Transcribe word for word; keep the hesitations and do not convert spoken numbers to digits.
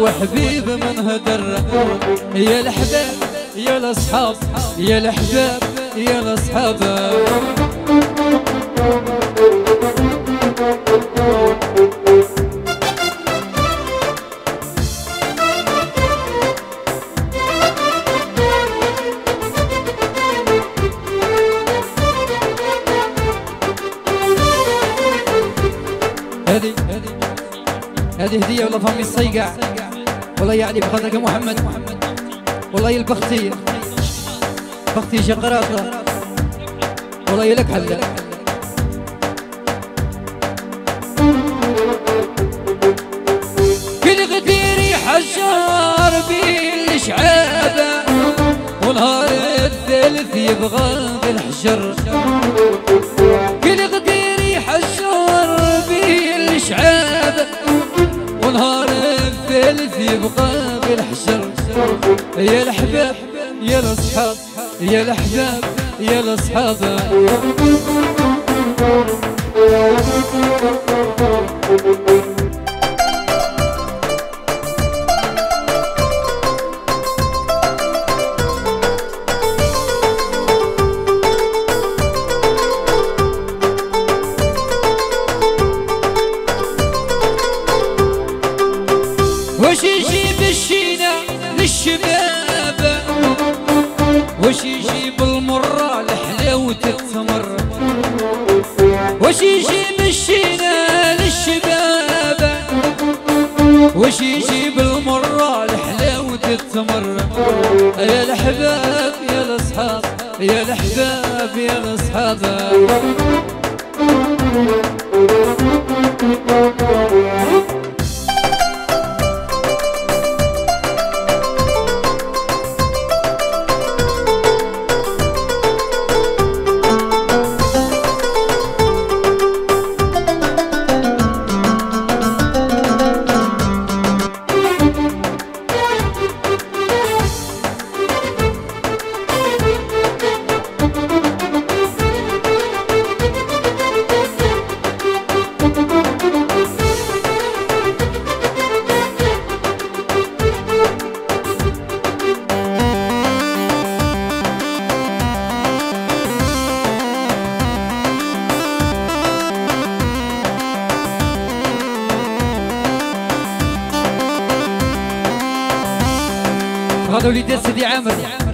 وحبيب من هدر. يا الأحباب يا الأصحاب يا الأحباب يا الأصحاب. هذه هذه هدية والله فمي الصيقع والله يعني بخاطرك يا محمد والله يا البختي بختي شقراطة والله لك حلة. كل غديري حجار بالشعابة ونهار الثالث يبغى بالحجر. كل غديري حجار بالشعابة ونهار الثالث يبغى بالحجر. يا الأحباب يا الأصحاب يا الأحباب يا الأصحاب. وش يجيب الشينا للشباب وش يجيب المرة لحلاوة التمر. وش يجيب الشينا للشباب وش يجيب المرة لحلاوة التمر. يا الأحباب يا الأصحاب يا الأحباب يا الأصحاب. هذا وليدات سيدي عامر